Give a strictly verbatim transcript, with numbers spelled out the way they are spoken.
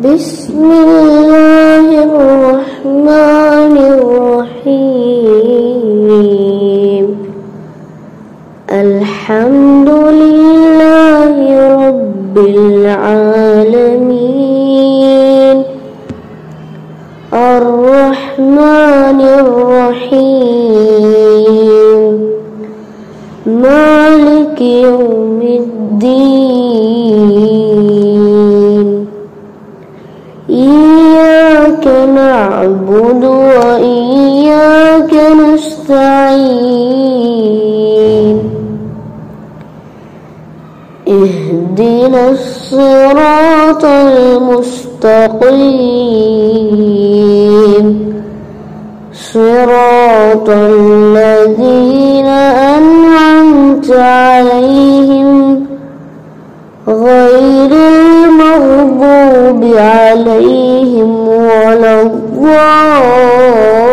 بسم الله الرحمن الرحيم. الحمد لله رب العالمين، الرحمن الرحيم، مالك يوم الدين. إياك نعبد وإياك نستعين. اهدنا الصراط المستقيم، صراط الذين أنعمت عليهم غير المغضوب عليهم ولا الضالين.